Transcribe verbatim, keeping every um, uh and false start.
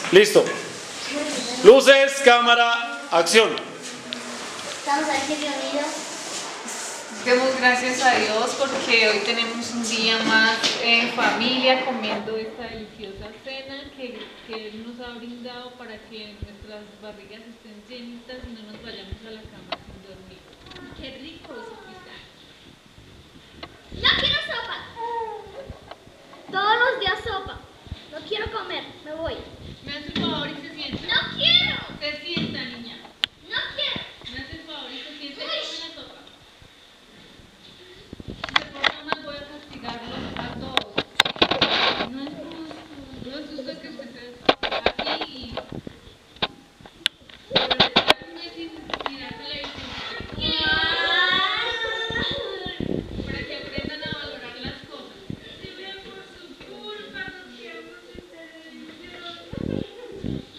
Listo. Luces, cámara, acción. Estamos aquí reunidos. Demos gracias a Dios porque hoy tenemos un día más en familia comiendo esta deliciosa cena que, que Él nos ha brindado para que nuestras barrigas estén llenitas y no nos vayamos a la cama sin dormir. ¡Qué rico, Sofita! ¡No quiero sopa! Todos los días sopa. No quiero comer, me voy. ¿Me hace el favor y se sienta? ¡No quiero! Se sienta, niña. ¡No quiero! ¿Me hace el favor y se sienta y come la sopa? Si se porta mal voy a castigarlos a todos. No es justo, no es justo que usted esté aquí y... Pero estarme sin mirar televisión. Para que aprendan a valorar las cosas. Si bien por su culpa nos quedamos en televisión.